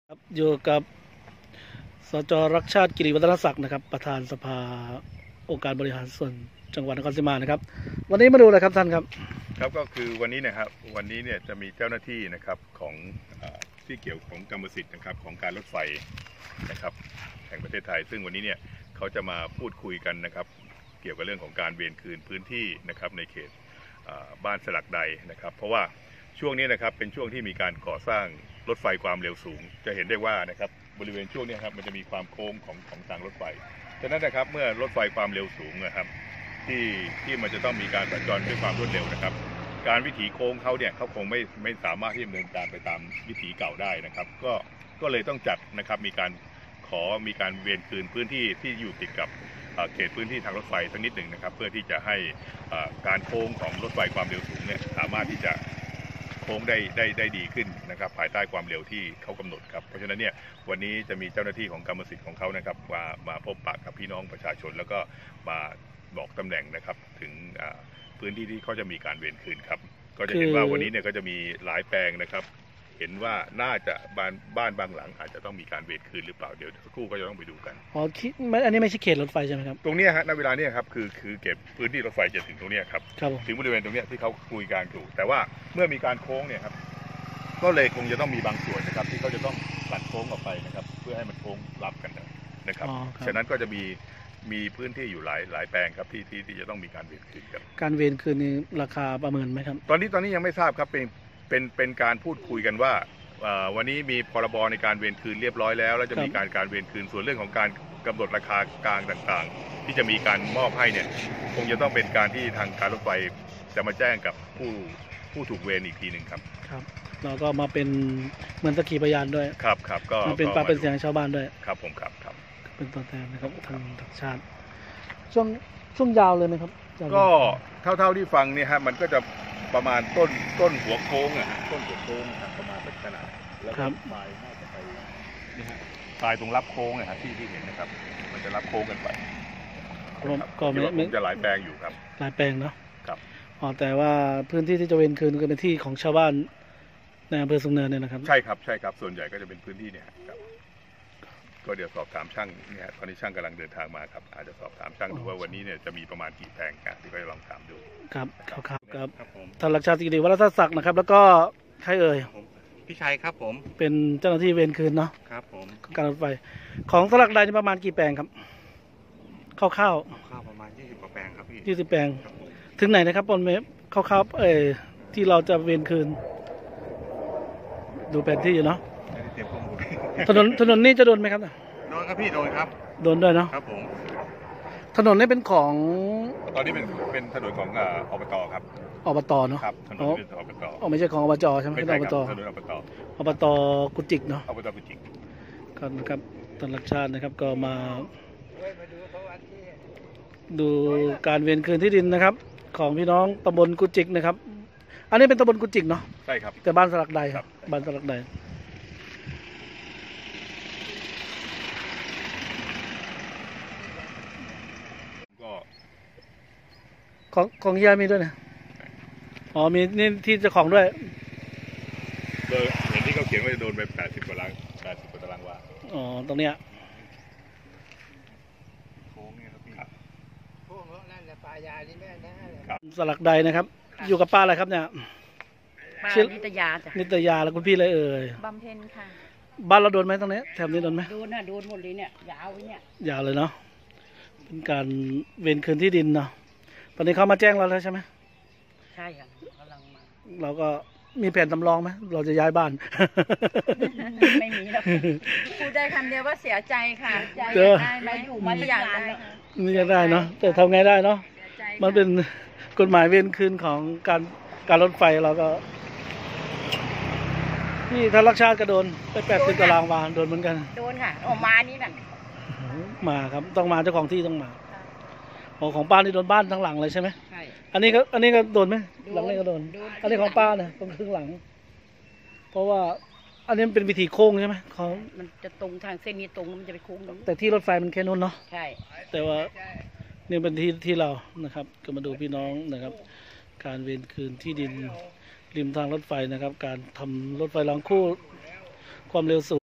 ครับอยู่กับสจ.รักชาติกิริวัฒนศักดิ์นะครับประธานสภาองค์การบริหารส่วนจังหวัดนครศรีธรรมราชนะครับวันนี้มาดูอะไรครับท่านครับครับก็คือวันนี้นะครับวันนี้เนี่ยจะมีเจ้าหน้าที่นะครับของที่เกี่ยวของกรรมสิทธิ์นะครับของการรถไฟนะครับแห่งประเทศไทยซึ่งวันนี้เนี่ยเขาจะมาพูดคุยกันนะครับเกี่ยวกับเรื่องของการเวียนคืนพื้นที่นะครับในเขตบ้านสลักใดนะครับเพราะว่าช่วงนี้นะครับเป็นช่วงที่มีการก่อสร้างรถไฟความเร็วสูงจะเห็นได้ว่านะครับบริเวณช่วงนี้ครับมันจะมีความโค้งของทางรถไฟฉะนั้นนะครับเมื่อรถไฟความเร็วสูงนะครับที่มันจะต้องมีการสัญจรด้วยความรวดเร็วนะครับการวิถีโค้งเขาเนี่ยเขาคงไม่สามารถที่จะดำเนินการไปตามวิถีเก่าได้นะครับก็เลยต้องจัดนะครับมีการเวียนคืนพื้นที่ที่อยู่ติดกับเขตพื้นที่ทางรถไฟสักนิดหนึ่งนะครับเพื่อที่จะให้การโค้งของรถไฟความเร็วสูงเนี่ยสามารถที่จะโค้งได้ดีขึ้นนะครับภายใต้ความเร็วที่เขากำหนดครับเพราะฉะนั้นเนี่ยวันนี้จะมีเจ้าหน้าที่ของกรรมสิทธิ์ของเขานะครับมาพบปะกับพี่น้องประชาชนแล้วก็มาบอกตำแหน่งนะครับถึงพื้นที่ที่เขาจะมีการเวียนคืนครับก็จะเห็นว่าวันนี้เนี่ยก็จะมีหลายแปลงนะครับเห็นว่าน่าจะบ้านบางหลังอาจจะต้องมีการเวียนคืนหรือเปล่าเดี๋ยวสักครู่ก็จะต้องไปดูกันอ๋ออันนี้ไม่ใช่เขตรถไฟใช่ไหมครับตรงนี้ฮะณเวลานี้ครับคือเก็บพื้นที่รถไฟจะถึงตรงนี้ครับถึงบริเวณตรงนี้ที่เขาคุยกันอยู่แต่ว่าเมื่อมีการโค้งเนี่ยครับก็เลยคงจะต้องมีบางส่วนนะครับที่เขาจะต้องตัดโค้งออกไปนะครับเพื่อให้มันโค้งรับกันนะครับฉะนั้นก็จะมีพื้นที่อยู่หลายแปลงครับที่จะต้องมีการเวียนคืนครับการเวียนคืนนี้ราคาประเมินไหมครับตอนนี้ยังไม่ทราบครับเป็นการพูดคุยกันว่าวันนี้มีพรบในการเวียนคืนเรียบร้อยแล้วจะมีการเวียนคืนส่วนเรื่องของการกำหนดราคากลางต่างๆที่จะมีการมอบให้เนี่ยคงจะต้องเป็นการที่ทางการรถไฟจะมาแจ้งกับผู้ถูกเวรอีกทีหนึ่งครับครับเราก็มาเป็นเหมือนสักขีพยานด้วยครับก็เป็นปากเป็นเสียงชาวบ้านด้วยครับผมครับเป็นตัวแทนนะครับทางชาติช่วงยาวเลยไหมครับก็เท่าที่ฟังเนี่ยฮะมันก็จะประมาณต้นหัวโค้งต้นหัวโค้งประมาณเป็นขนาดแล้วก็ปลายน่าจะไปนี่ฮะปลายตรงรับโค้งนะครับที่เห็นนะครับมันจะรับโค้งกันไปก็ไม่จะหลายแปลงอยู่ครับหลายแปลงเนาะครับอ๋อแต่ว่าพื้นที่ที่จะเว้นคืนก็เป็นที่ของชาวบ้านในอำเภอสูงเนินเนี่ยนะครับใช่ครับส่วนใหญ่ก็จะเป็นพื้นที่เนี่ยครับก็เดี๋ยวสอบถามช่างเนี่ยตอนนี้ช่างกำลังเดินทางมาครับอาจจะสอบถามช่างดูว่าวันนี้เนี่ยจะมีประมาณกี่แปลงกันที่ก็จะลองถามดูครับท่านรักชาติกิริวัฒนศักดิ์นะครับแล้วก็ใครเอ่ยพี่ชัยครับผมเป็นเจ้าหน้าที่เวรคืนเนาะครับผมการรถไฟของสลักใดประมาณกี่แปลงครับคร่าวประมาณ20 กว่าแปลงครับพี่ 20 แปลงถึงไหนนะครับปนเมฟคร่าวๆที่เราจะเวรคืนดูแผนที่อยู่เนาะถนนนี่จะโดนไหมครับโดนครับพี่โดนครับโดนด้วยเนาะครับผมถนนนี่เป็นของตอนนี้เป็นถนนของอบตครับอบตเนาะครับถนนเป็นอบตไม่ใช่ของอบจใช่ไหมไม่ใช่ครับถนนอบตกุจิกเนาะอบตกุจิกครับท่านรักชาตินะครับก็มาดูการเวียนคืนที่ดินนะครับของพี่น้องตำบลกุจิกนะครับอันนี้เป็นตำบลกุจิกเนาะใช่ครับแต่บ้านสลักใดครับบ้านสลักใดของเฮียมีด้วยนะอ๋อมีนี่ที่เจ้าของด้วยเห็นที่เขาเขียนว่าจะโดนไป80 กว่าตารางวาอ๋อตรงเนี้ยโค้งเนี่ยครับพี่โค้งนั่นแหละป่ายาที่แม่นะสลักใดนะครับอยู่กับป้าอะไรครับเนี่ยป้านิตยาจ้ะนิตยาแล้วคุณพี่อะไรเอ่ยบำเพ็ญค่ะบ้านเราโดนไหมตรงนี้แถบนี้โดนไหมโดนนะโดนหมดเลยเนี่ยยาวเนี่ยยาวเลยเนาะเป็นการเว้นคืนที่ดินเนาะตอนนี้เขามาแจ้งเราแล้วใช่ไหมใช่ค่ะกำลังมาเราก็มีแผนสำรองไหมเราจะย้ายบ้านไม่มีแล้วพูดได้คำเดียวว่าเสียใจค่ะใจได้ไหมอยู่มาอยากได้ไม่อยากได้เนาะแต่ทำไงได้เนาะมันเป็นกฎหมายเว้นคืนของการรถไฟเราก็นี่ท่านรักชาติก็โดนไป80 ตารางวาโดนเหมือนกันโดนค่ะออกมานี่นั่นมาครับต้องมาเจ้าของที่ต้องมาของป้านี่โดนบ้านทั้งหลังเลยใช่ไหมใช่อันนี้ก็โดนไหมหลังนี้ก็โดนอันนี้ของป้าเนี่ยตรงครึ่งหลังเพราะว่าอันนี้เป็นวิธีโค้งใช่ไหมเขามันจะตรงทางเส้นนี้ตรงมันจะไปโค้งตรงแต่ที่รถไฟมันแค่นู้นเนาะใช่แต่ว่านี่เป็นที่เรานะครับก็มาดูพี่น้องนะครับการเวียนคืนที่ดินริมทางรถไฟนะครับการทำรถไฟรางคู่ความเร็วสูง